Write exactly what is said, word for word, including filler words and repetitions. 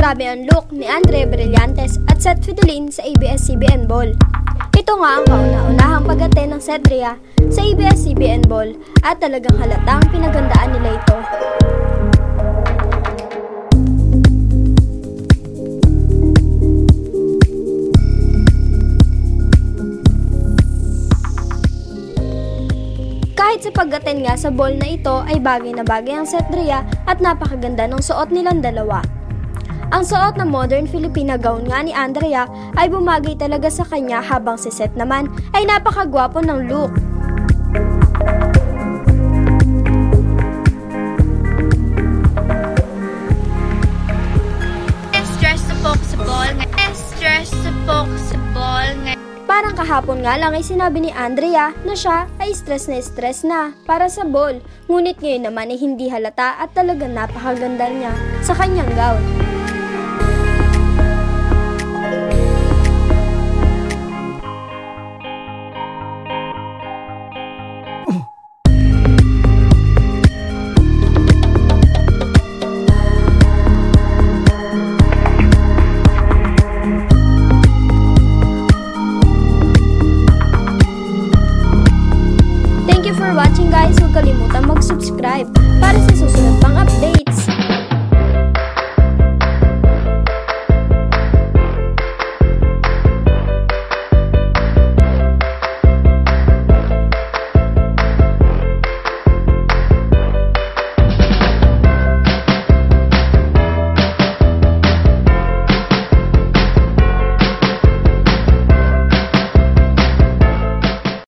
Grabe ang look ni Andre Brillantes at Seth Fidolin sa A B S C B N Ball. Ito nga ang kauna-unahang pag-attend ng Cedria sa A B S C B N Ball at talagang halatang pinagandaan nila ito. Kahit sa pag-attend nga sa ball na ito ay bagay na bagay ang Cedria at napakaganda ng suot nilang dalawa. Ang suot na modern Filipina gown nga ni Andrea ay bumagay talaga sa kanya habang si Seth naman ay napakagwapo ng look. Stress sa poke sa ball nga. Stress sa poke sa ball nga. Parang kahapon nga lang ay sinabi ni Andrea na siya ay stress na stress na para sa ball. Ngunit ngayon naman ay hindi halata at talagang napakaganda niya sa kanyang gown.